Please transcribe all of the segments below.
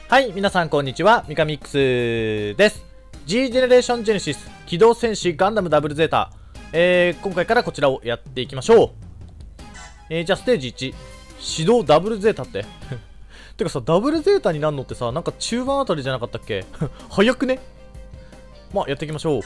はい、皆さんこんにちは、ミカミックスです。G ジェネレーションジェネシス機動戦士ガンダムダブルゼータ、今回からこちらをやっていきましょう。じゃあステージ1、指導ダブルゼータっててかさ、ダブルゼータになるのってさ、なんか中盤あたりじゃなかったっけ早くね。まあやっていきましょう。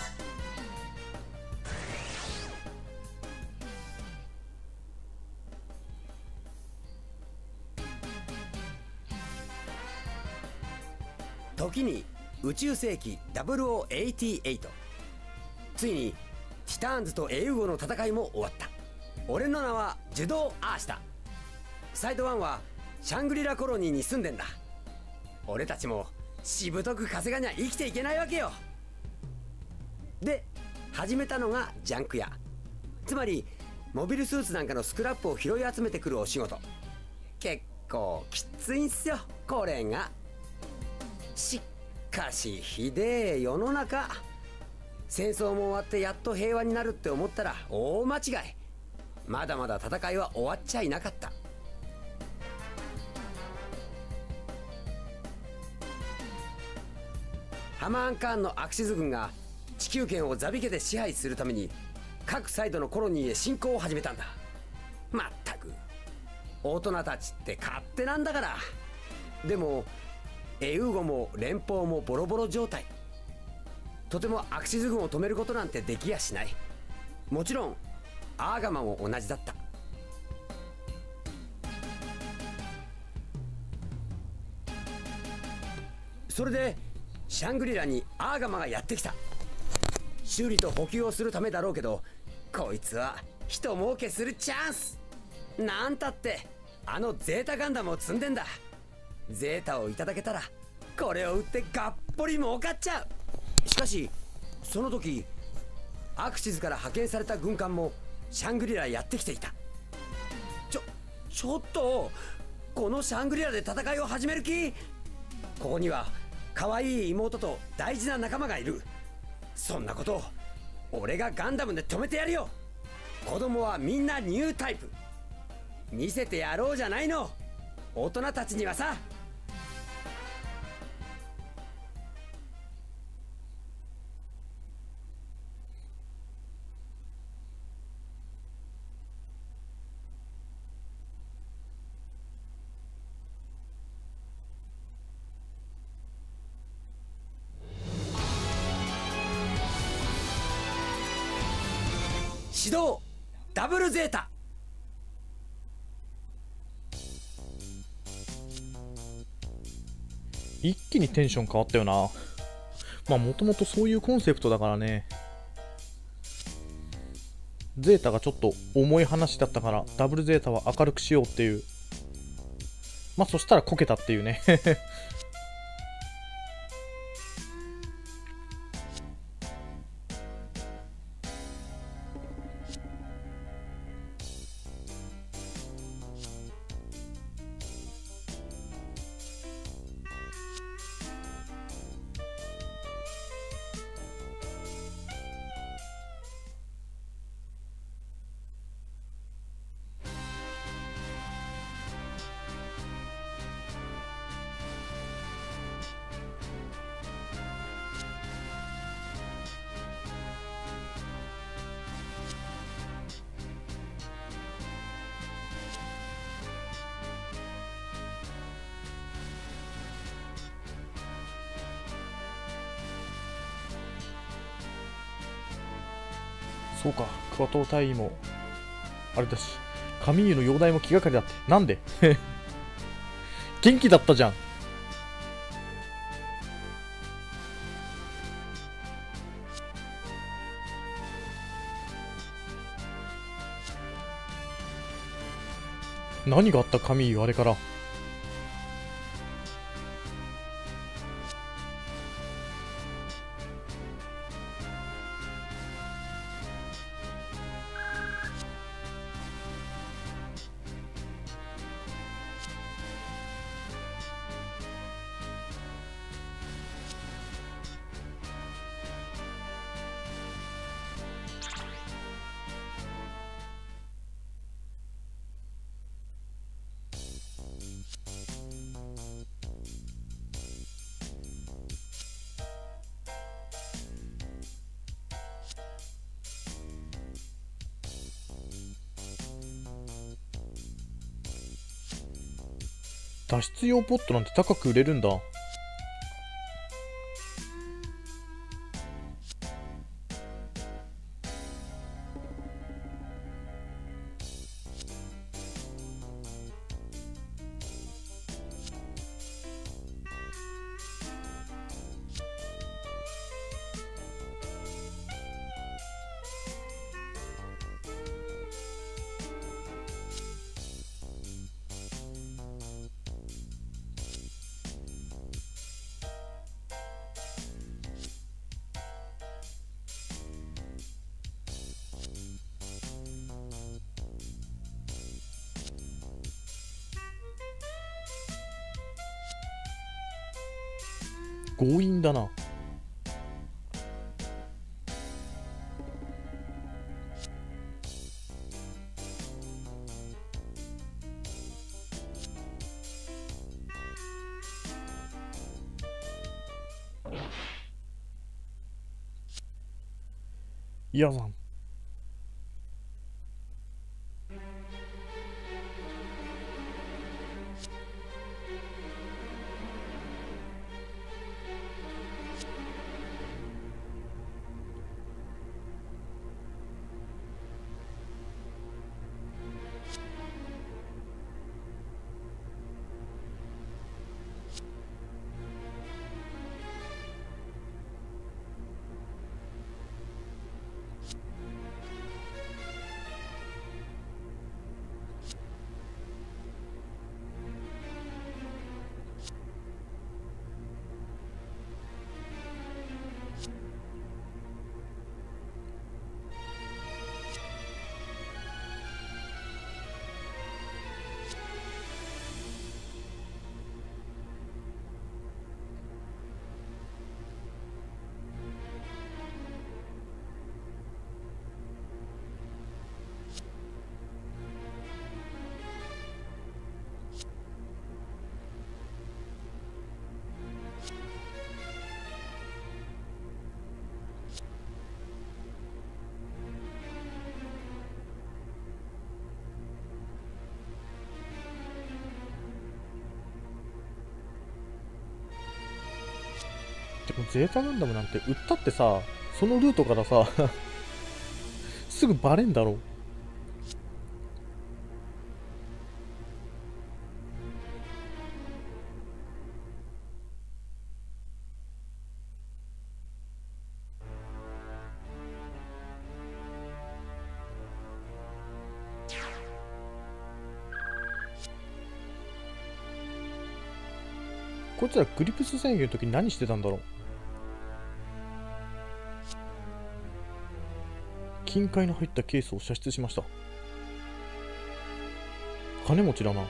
時に宇宙世紀0088、ついにティターンズと英語の戦いも終わった。俺の名はジュドー・アーシタ。サイド1はシャングリラコロニーに住んでんだ。俺たちもしぶとく稼がにゃ生きていけないわけよ。で始めたのがジャンク屋、つまりモビルスーツなんかのスクラップを拾い集めてくるお仕事。結構きついんすよこれが。しかしひでえ世の中。戦争も終わってやっと平和になるって思ったら大間違い。まだまだ戦いは終わっちゃいなかった。ハマーンカーンのアクシズ軍が地球圏をザビ家で支配するために各サイドのコロニーへ侵攻を始めたんだ。まったく大人たちって勝手なんだから。でもエウーゴも連邦もボロボロ状態。とてもアクシズ軍を止めることなんてできやしない。もちろんアーガマも同じだった。それでシャングリラにアーガマがやってきた。修理と補給をするためだろうけど、こいつは人儲けするチャンス。なんたってあのゼータガンダムを積んでんだ。ゼータをいただけたらこれを売ってがっぽり儲かっちゃう。しかしその時アクシズから派遣された軍艦もシャングリラへやってきていた。ちょっとこのシャングリラで戦いを始める気？ここには可愛い妹と大事な仲間がいる。そんなことを俺がガンダムで止めてやるよ。子供はみんなニュータイプ。見せてやろうじゃないの大人たちにはさ。指導ダブルゼータ。 一気にテンション変わったよな。まあもともとそういうコンセプトだからね。ゼータがちょっと重い話だったからダブルゼータは明るくしようっていう。まあそしたらこけたっていうねそうか、クワトロ隊員もあれだし、カミーユの容体も気がかりだって。なんで元気だったじゃん。何があったカミーユ、あれから。 脱出用ポットなんて高く売れるんだ。強引だな。ヤザン。でもゼータガンダムなんて売ったってさ、そのルートからさすぐバレんだろ。こいつらグリプス宣言の時に何してたんだろう。金塊の入ったケースを射出しました。金持ちだな。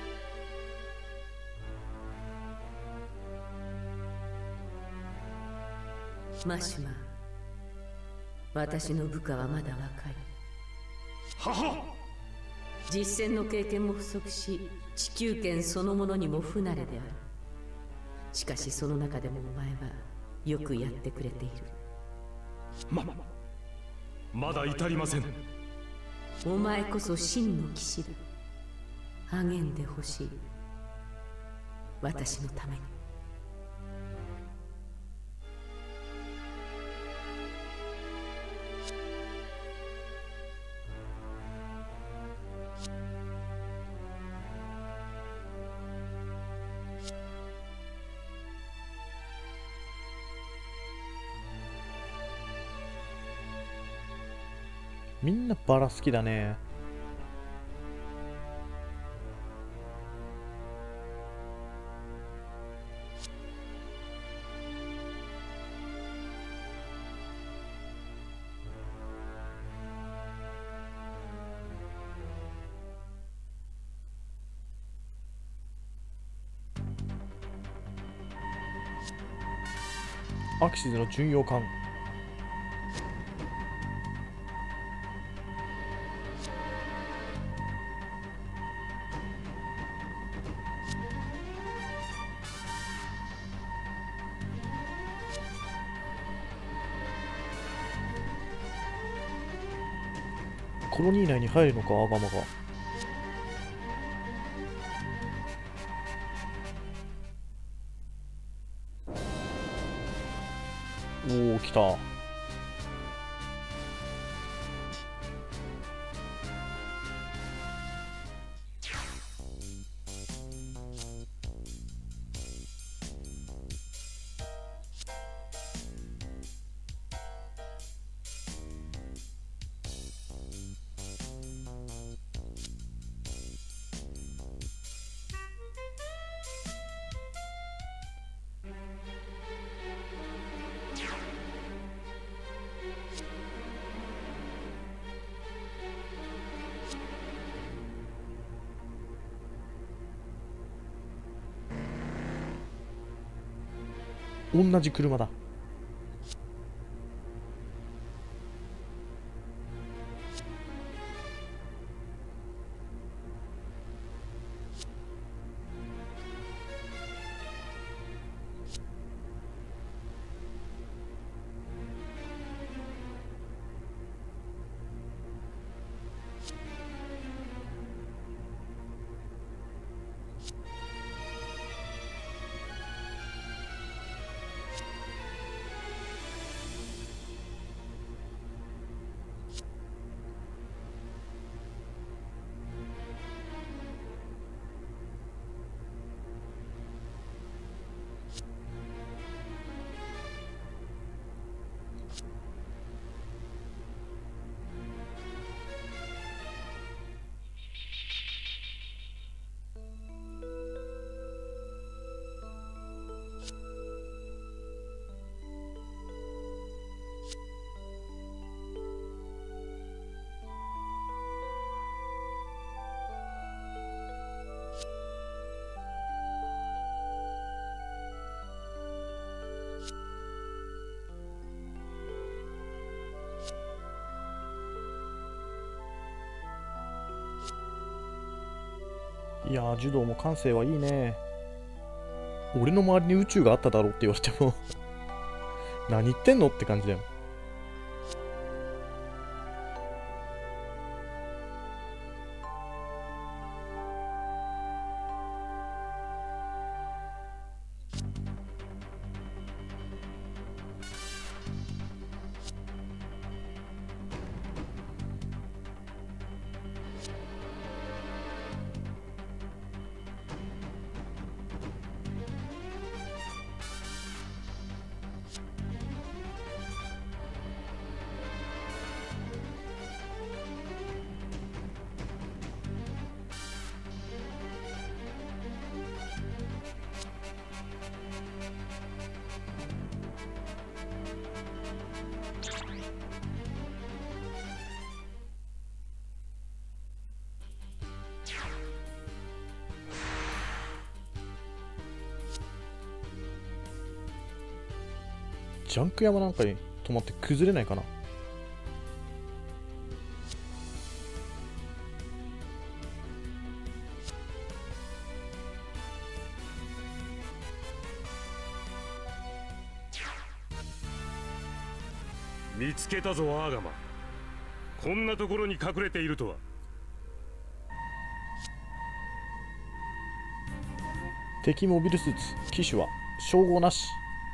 マシュマ、私の部下はまだ若い。 はは。 実戦の経験も不足し、地球圏そのものにも不慣れである。しかしその中でもお前はよくやってくれている。 まだ至りません。 お前こそ真の騎士だ。励んでほしい。私のために。 みんなバラ好きだね。アキシズの巡洋艦。コロニー内に入るのか、アガマが。 おお、来た。同じ車だ。いやー、柔道も感性はいいね。俺の周りに宇宙があっただろうって言われても何言ってんのって感じだよ。ジャンク山なんかに止まって崩れないかな。 見つけたぞアーガマ。こんなところに隠れているとは。 敵モビルスーツ機種は称号なし。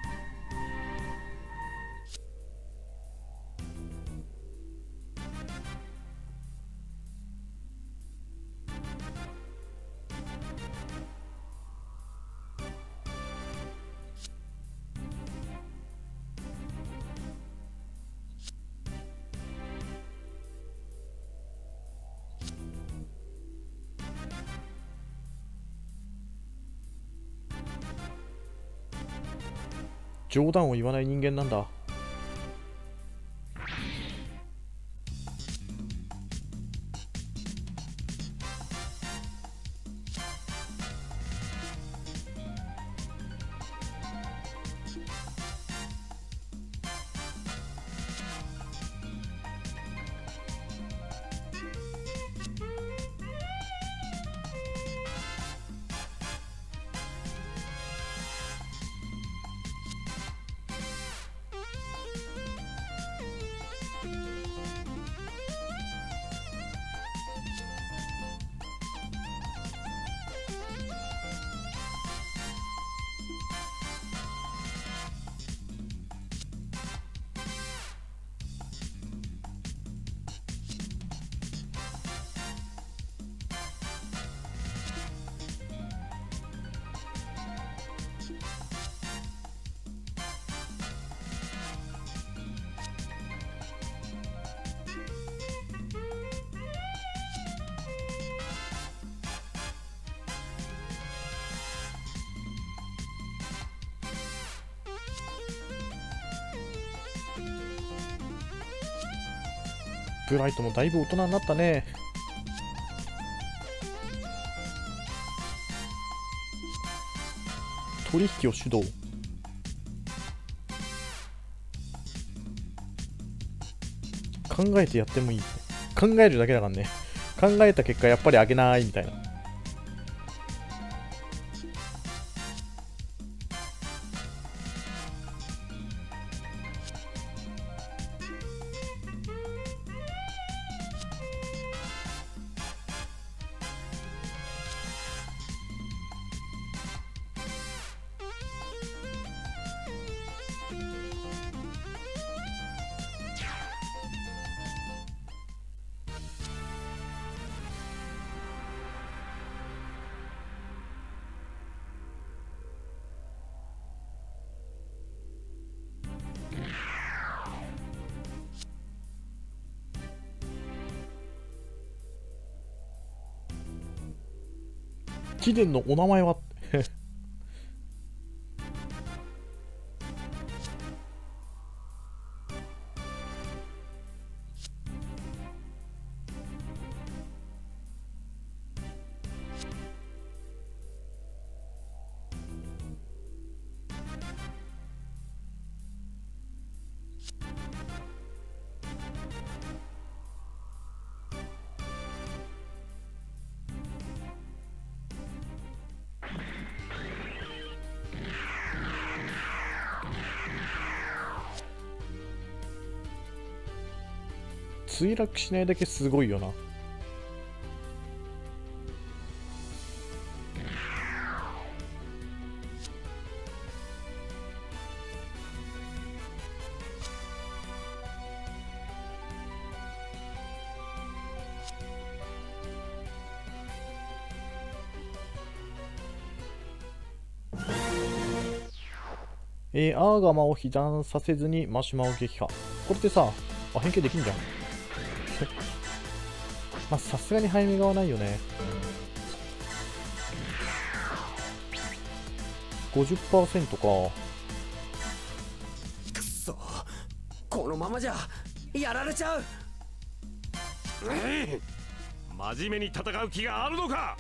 冗談を言わない人間なんだ。 ブライトもだいぶ大人になったね。取引を主導。考えてやってもいい。考えるだけだからね。考えた結果やっぱりあげないみたいな。貴殿のお名前は墜落しないだけすごいよな。アーガマを被弾させずにマシュマを撃破。これってさ、変形できんじゃん。まあ、さすがに背面側ないよね。50% か。 くっそ、このままじゃやられちゃう。 真面目に戦う気があるのか。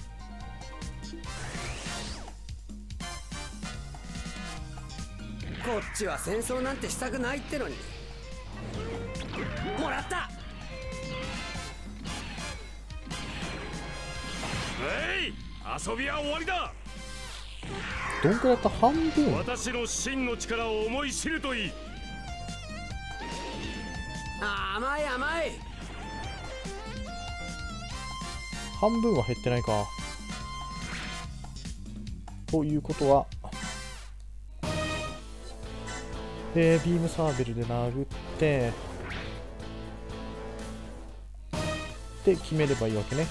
こっちは戦争なんてしたくないってのに。もらった。 遊びは終わりだ。 どんくらいだった？半分。 私の真の力を思い知るといい。 甘い甘い。 半分は減ってないか。ということはビームサーベルで殴ってで決めればいいわけね。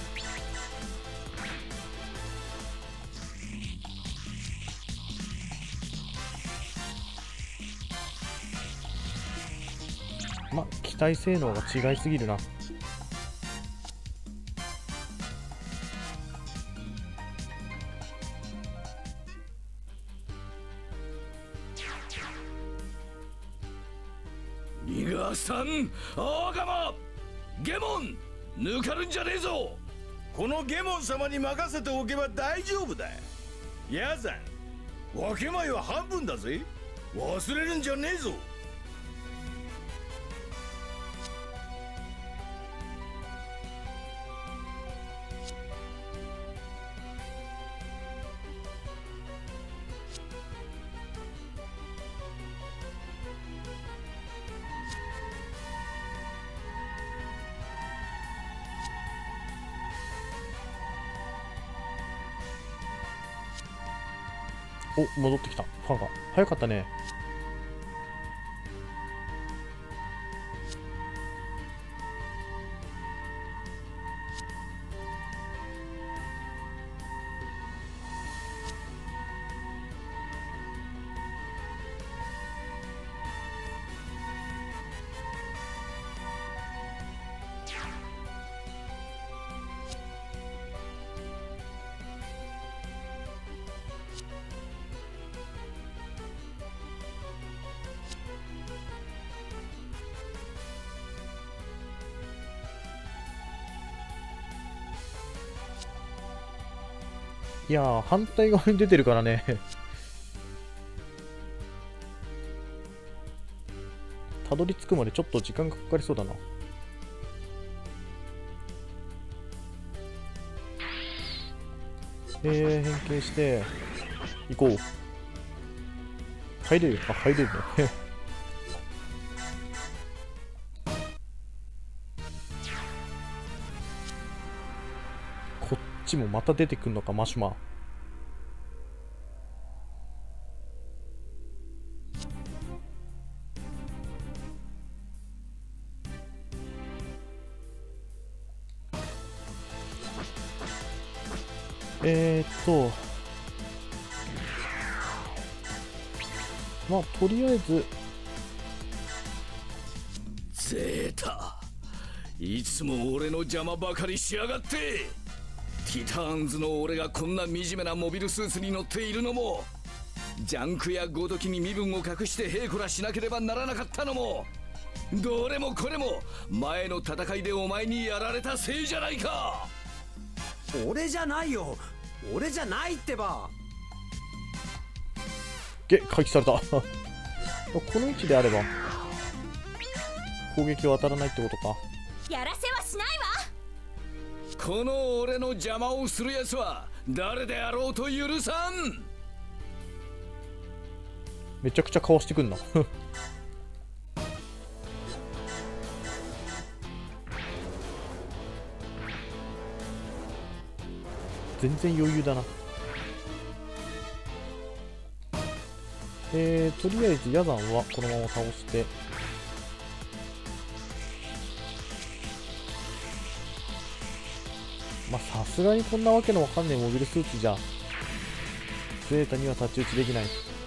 まあ機体性能が違いすぎるな。 逃がさん、アーガマ、ゲモン、抜かるんじゃねえぞ。このゲモン様に任せておけば大丈夫だ。ヤザン、分け前は半分だぜ。忘れるんじゃねえぞ。 お、戻ってきた。ファンが早かったね。 いやー、反対側に出てるからね。たどり着くまでちょっと時間がかかりそうだな。変形して行こう。入れる？あ、入れるね。こっちもまた出てくんのか、マシュマ。まあとりあえずゼータ、いつも俺の邪魔ばかりしやがって。ティターンズの俺がこんな惨めなモビルスーツに乗っているのも、ジャンクやごときに身分を隠してヘイコラしなければならなかったのも、どれもこれも前の戦いでお前にやられたせいじゃないか。 俺じゃないよ、俺じゃないってば。 回避された。この位置であれば攻撃は当たらないってことか。 やらせはしないわ。 この俺の邪魔をするやつは誰であろうと許さん。 めちゃくちゃかわしてくんな。全然余裕だな。とりあえずヤザンはこのまま倒して、まあさすがにこんなわけのわかんないモビルスーツじゃゼータには太刀打ちできない。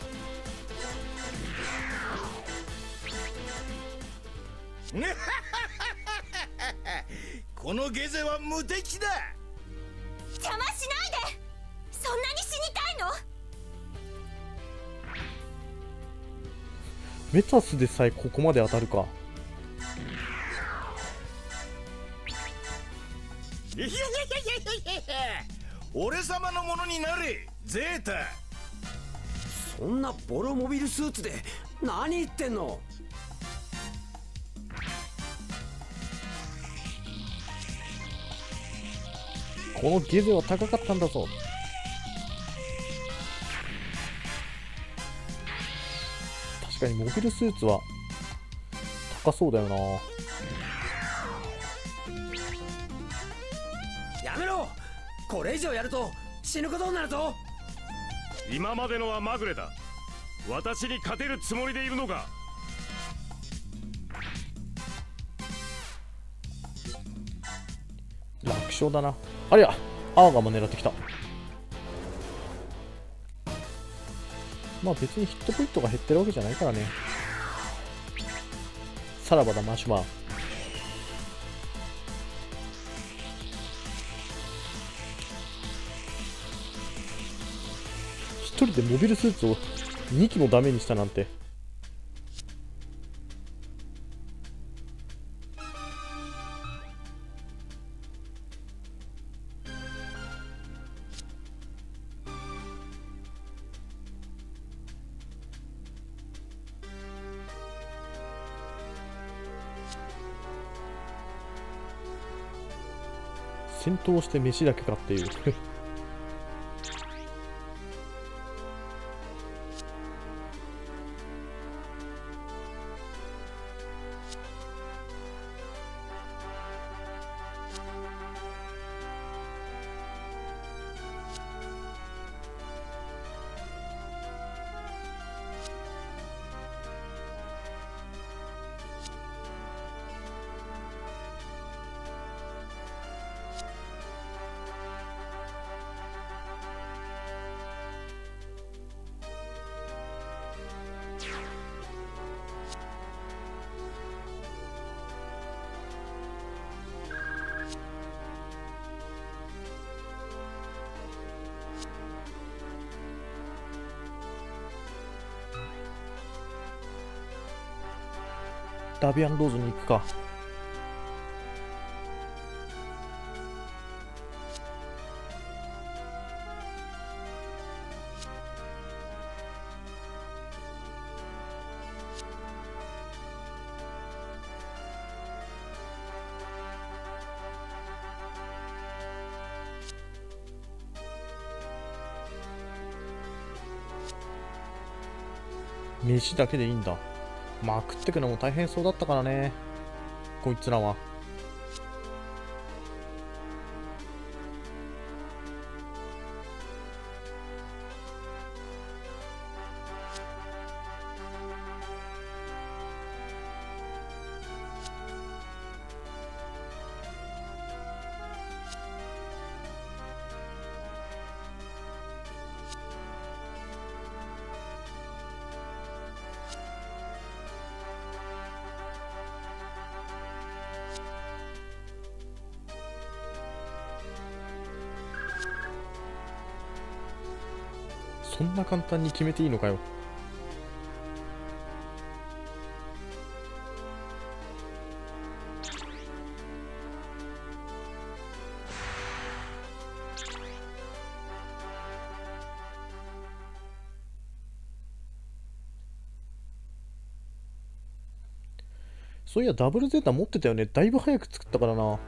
このゲゼは無敵だ。 邪魔しないで。そんなに死にたいの？ メタスでさえここまで当たるか。 俺様のものになれゼータ。 そんなボロモビルスーツで何言ってんの？ このゲゼは高かったんだぞ。確かにモビルスーツは高そうだよな。 やめろ、これ以上やると死ぬことになるぞ。 今までのはまぐれだ。私に勝てるつもりでいるのか。 楽勝だな。ありゃ、アーガも狙ってきた。まあ別にヒットポイントが減ってるわけじゃないからね。さらばだマシュマー。一人でモビルスーツを2機もダメにしたなんて。戦闘して飯だけかっていう。ダビアンローズに行くか。 飯だけでいいんだ。まあ食ってくのも大変そうだったからね、こいつらは。そんな簡単に決めていいのかよ。そういやダブルゼータ持ってたよね。だいぶ早く作ったからな。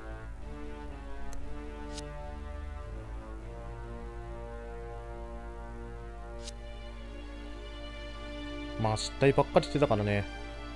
まあ失態ばっかりしてたからね。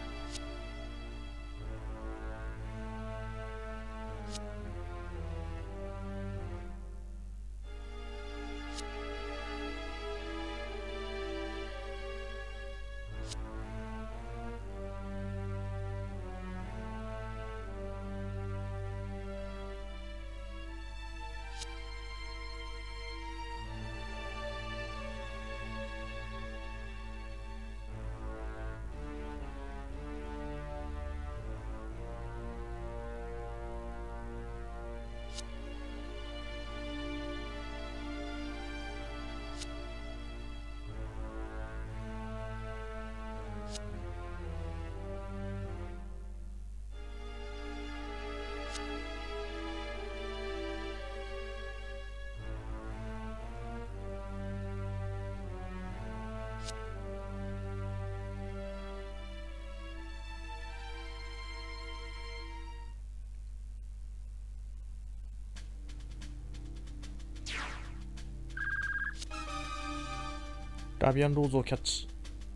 ラビアンローズをキャッチ。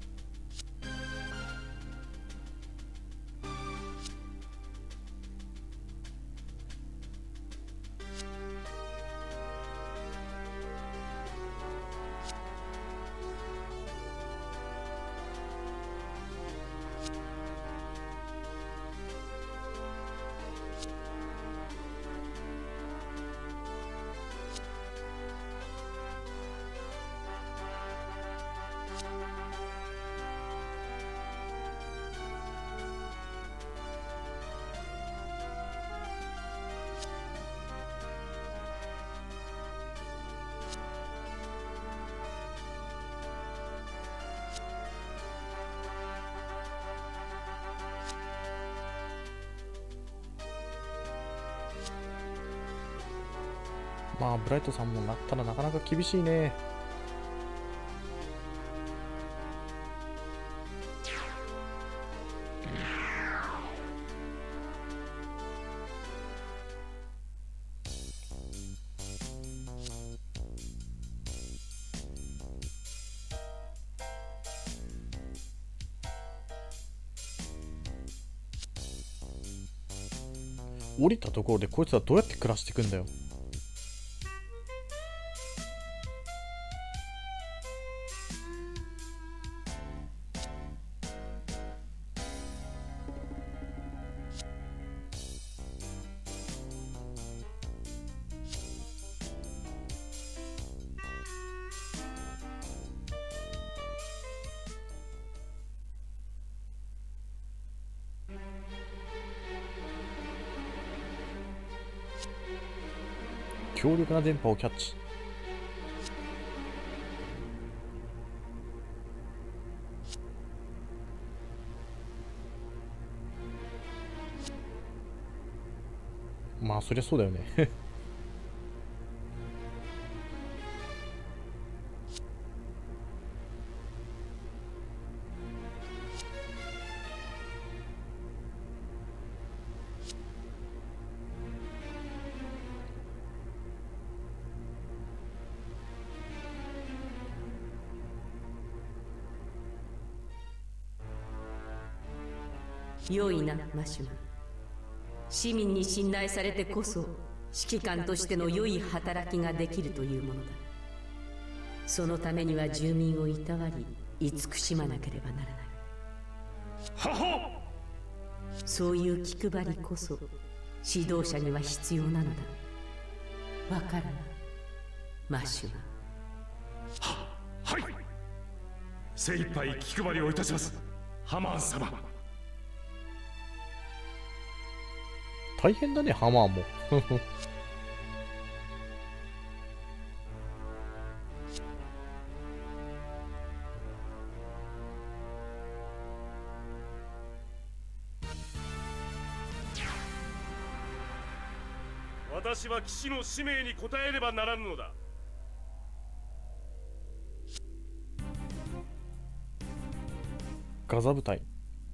まあブライトさんもなったらなかなか厳しいね。降りたところでこいつはどうやって暮らしていくんだよ。強力な電波をキャッチ。まあそりゃそうだよね。 良いな、マシュマ。市民に信頼されてこそ指揮官としての良い働きができるというものだ。そのためには住民をいたわり慈しまなければならない。 はは。 そういう気配りこそ指導者には必要なのだ。わかるな、マシュマ。 はい。精一杯気配りをいたします、ハマーン様。 大変だね、ハマーンも。 私は騎士の使命に応えればならぬのだ。 ガザ部隊。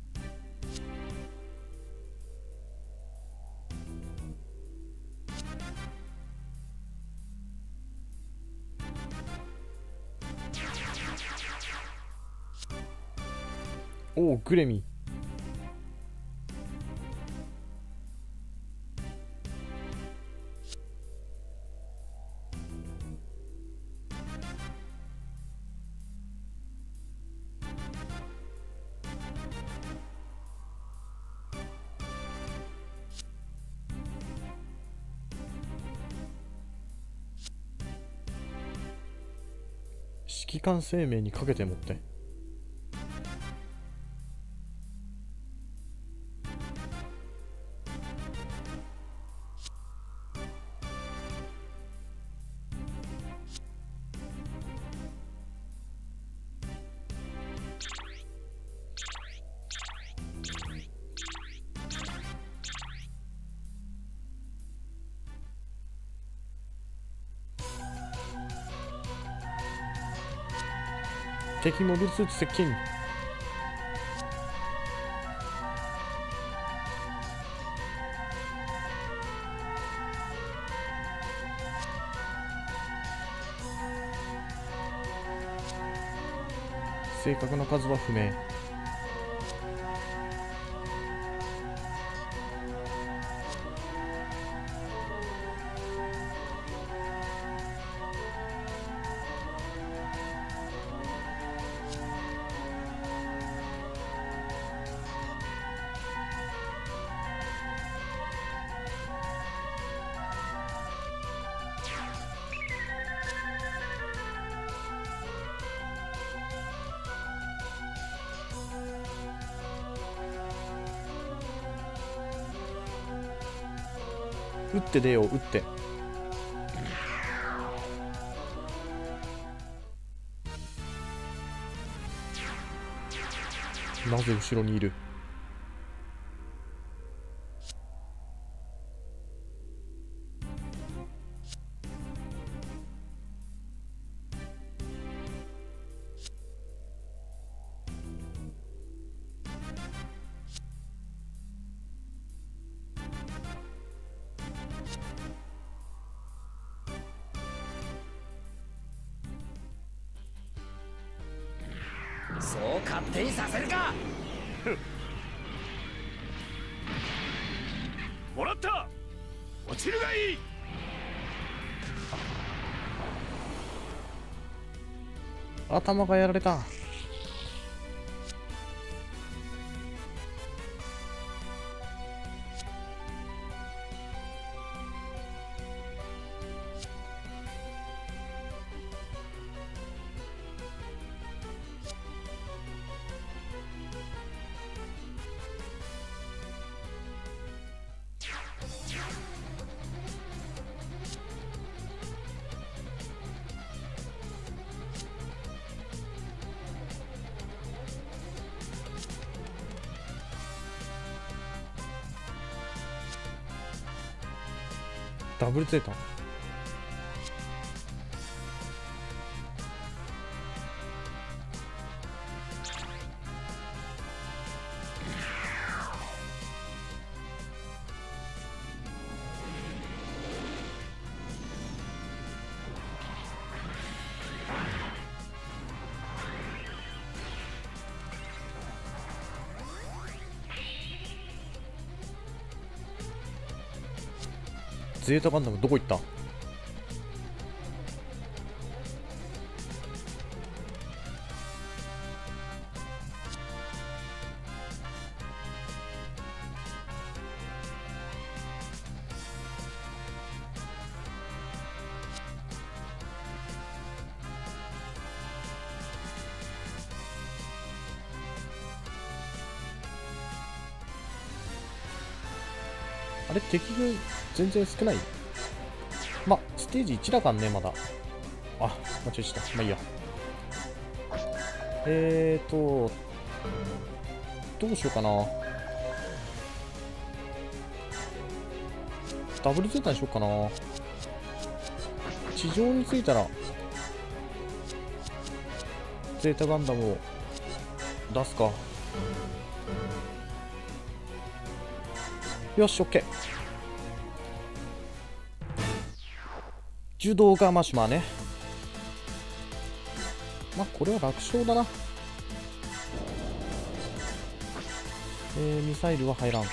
おお、グレミ。指揮官生命にかけてもって。敵モビルスーツ接近。正確な数は不明。撃って出よう、撃って。なぜ後ろにいる。 そう勝手にさせるか。 もらった。落ちるがいい。 頭がやられた。ダブルゼータ。 ゼータガンダムどこ行った？あれ、敵軍全然少ない。ま、ステージ1だからね、まだ。あ、間違えた。まあいいや。どうしようかな。ダブルゼータにしようかな。地上に着いたら、ゼータガンダムを出すか。よし、オッケー。柔道ガマシマね。まあ、これは楽勝だな。ミサイルは入らん。で、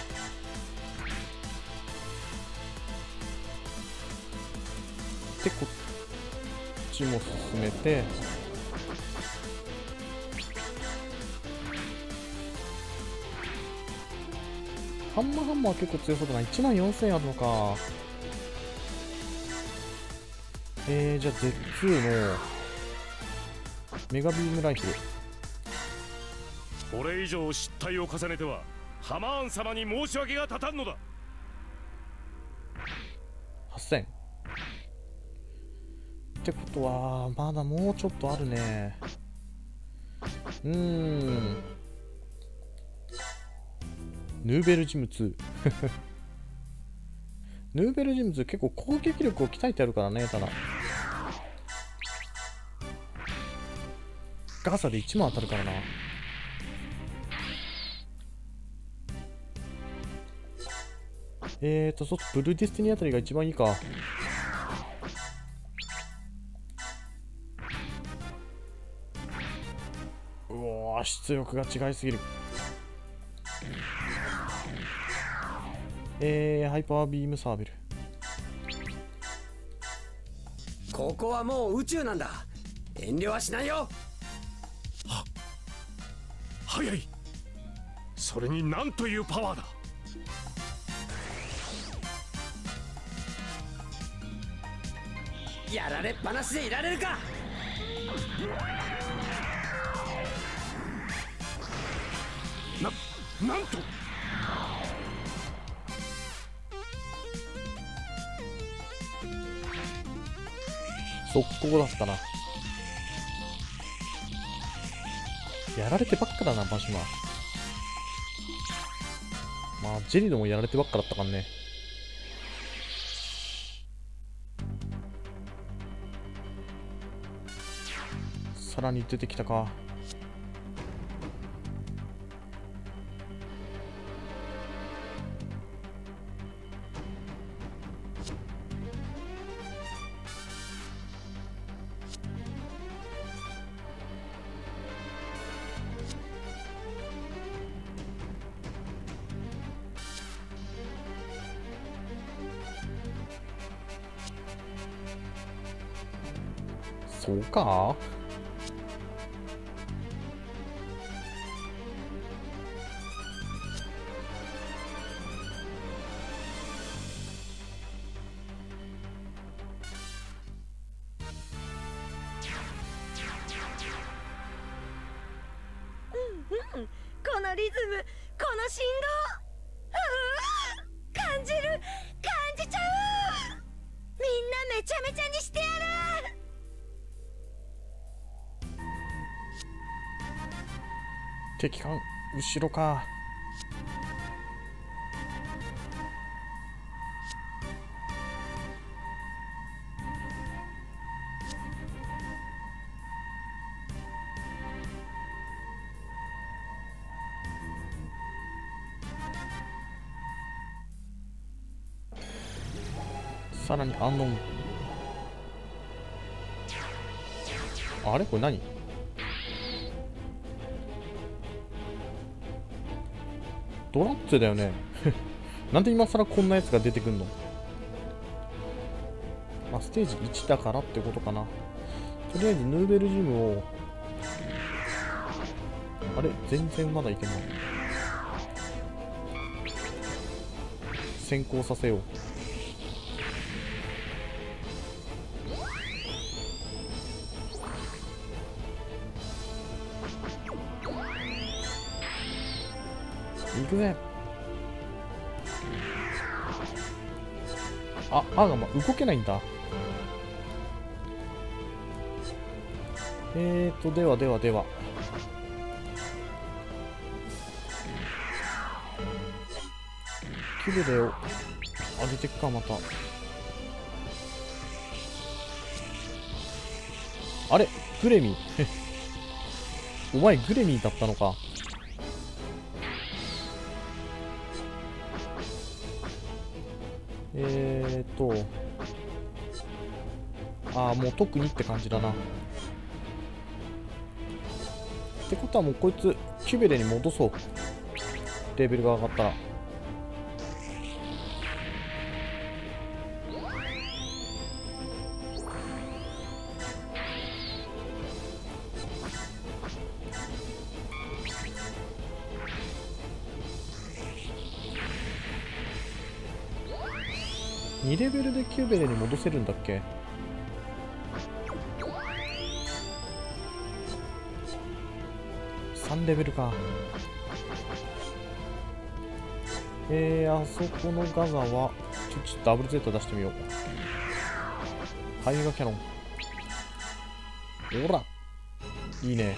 こっちも進めて。ハンマーは結構強そうだな。14000あるのか。じゃあ Z2 のメガビームライフル。 これ以上失態を重ねてはハマーン様に申し訳が立たんのだ。 8000ってことはまだもうちょっとあるね。ヌーベルジム2ヌーベルジム2結構攻撃力を鍛えてあるからね。ただガサで1万当たるからな。そうブルーディスティニーあたりが一番いいか。うおー、出力が違いすぎる。ハイパービームサーベル。 ここはもう宇宙なんだ。遠慮はしないよ。 早い。それに何というパワーだ。 やられっぱなしでいられるか。 なんと速攻だったな。やられてばっかだな、マシマ。まあ、ジェリドもやられてばっかだったからね。さらに出てきたか。そうか。 このリズム、この振動、感じる、感じちゃう。みんなめちゃめちゃにしてやる。 敵艦後ろか。さらにアンノン。あれこれ何？ドラッツェだよねなんで今更こんなやつが出てくんの？ まあ、ステージ1だからってことかな。とりあえずヌーベルジムを、あれ全然まだいけない。先行させよう。行くぜ。あ、アーガマ動けないんだ。ではではでは。キュベレを上げていくか、また。あれグレミお前グレミだったのか。もう特にって感じだな。ってことはもうこいつキュベレに戻そう。レベルが上がったら。2レベルでキューベレに戻せるんだっけ。3レベルか。あそこのガザはちょっとダブルゼータ出してみよう。ハイメガキャノン。ほらいいね。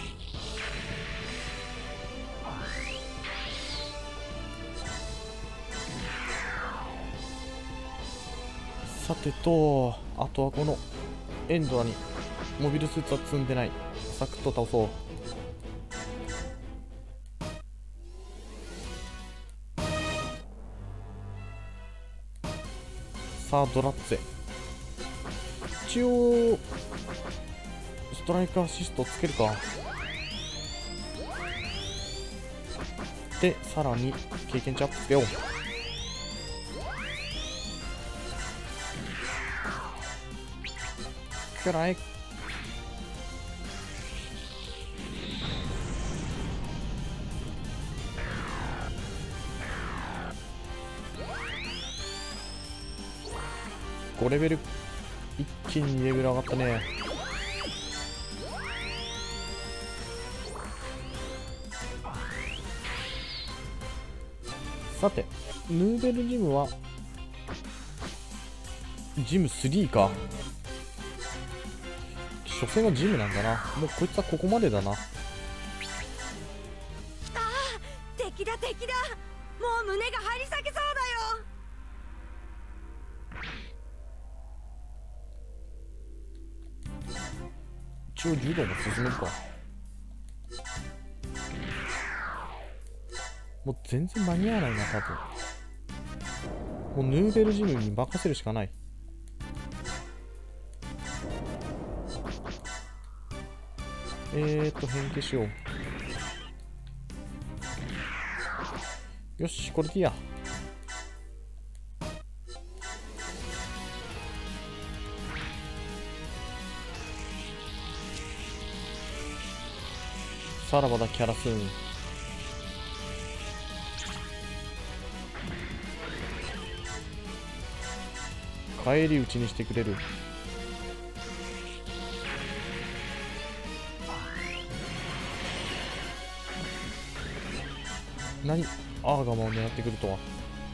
さてと、あとはこのエンドラにモビルスーツは積んでない。サクッと倒そう。さあドラッツェ、一応ストライクアシストつけるか。でさらに経験値アップつけよう。くらい5レベル一気にレベル上がったね。さてヌーベルジムはジム3か。所詮はジムなんだな。もうこいつはここまでだな。 敵だ敵だ、もう胸が張り裂けそうだよ。 一応柔道も進めるか。もう全然間に合わないな多分。もうヌーベルジムに任せるしかない。変形しよう。よしこれでいいや。さらばだキャラスーン。返り討ちにしてくれる。何アーガマを狙ってくるとは。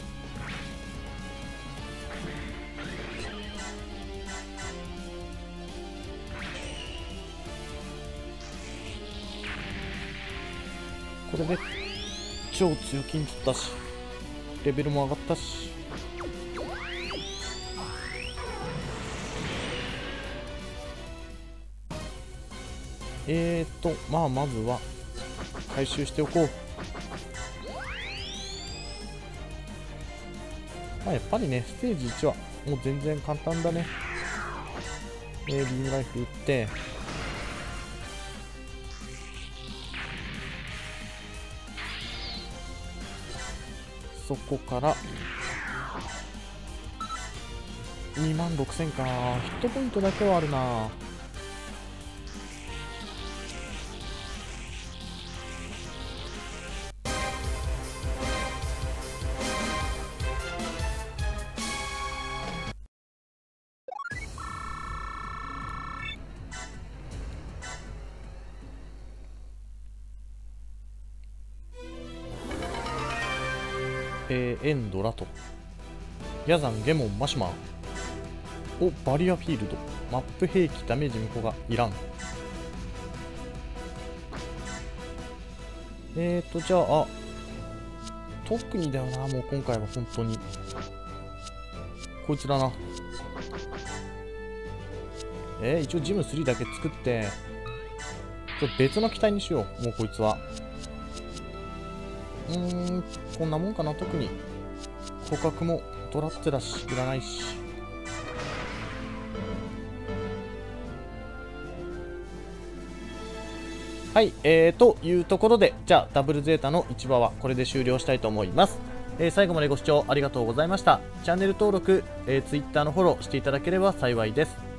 これで超強気に取ったしレベルも上がったし。まあまずは回収しておこう。まあやっぱりねステージ1はもう全然簡単だね。ビームライフル撃ってそこから 26000か。ヒットポイントだけはあるな。エンドラとヤザン、ゲモン、マシュマン。お、バリアフィールド。マップ兵器、ダメージ無効がいらん。じゃあ、特にだよな、もう今回は本当に。こいつだな。一応ジム3だけ作って、ちょっと別の機体にしよう、もうこいつは。こんなもんかな、特に。捕獲もドラッツだし、いらないし。はい、というところで、じゃあ、ダブルゼータの1話はこれで終了したいと思います。最後までご視聴ありがとうございました。チャンネル登録、Twitter のフォローしていただければ幸いです。